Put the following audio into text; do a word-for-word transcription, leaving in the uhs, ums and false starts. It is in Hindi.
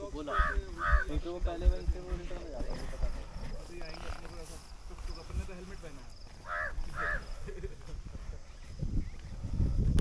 बोला, क्योंकि वो पहले वहीं से वो रिटर्न हो जाता है।